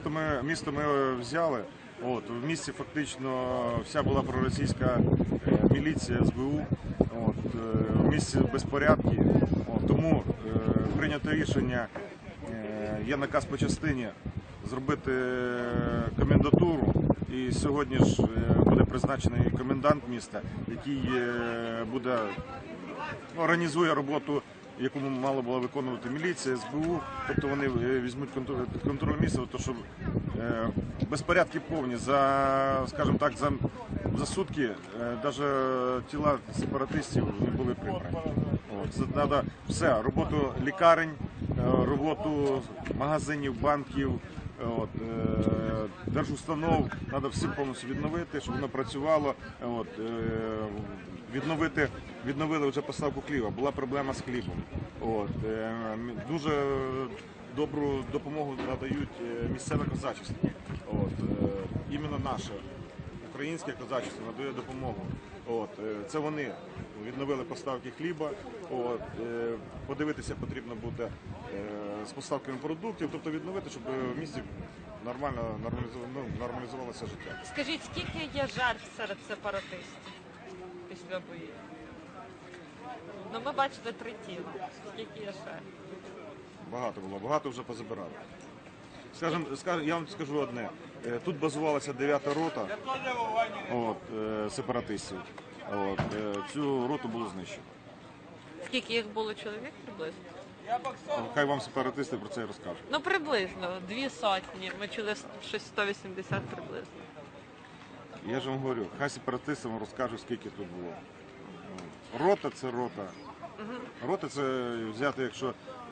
Місто ми взяли. В місті фактично вся була проросійська міліція, СБУ. В місті безпорядки. Тому прийнято рішення, є наказ по частині зробити комендатуру. І сьогодні ж буде призначений комендант міста, який організує роботу, яку мала була виконувати міліція, СБУ. Тобто вони візьмуть під контроль міста, тому що безпорядки повні. Скажімо так, за сутки навіть тіла сепаратистів не були прибрані. Це треба все, роботу лікарень, роботу магазинів, банків, держустанов, треба всім повністю відновити, щоб воно працювало. Відновили вже поставку хліба, була проблема з хлібом. Дуже добру допомогу надають місцеве козачество. Іменно наше українське козачество надає допомогу. Це вони відновили поставки хліба. Подивитися потрібно буде з поставками продуктів, тобто відновити, щоб в місті нормально нормалізувалося життя. Скажіть, скільки є жертв серед сепаратистів після боїв? Ми бачили 3 тіла. Скільки є ще? Багато було, багато вже позабирали. Я вам скажу одне. Тут базувалася 9-та рота сепаратистів. Цю роту було знищено. Скільки їх було чоловік приблизно? Хай вам сепаратисти про це і розкажуть. Приблизно. 200. Ми чули щось 180 приблизно. Я ж вам говорю, хай сепаратисти вам розкажуть, скільки тут було. Рота – це рота. Рота – це взяти, якщо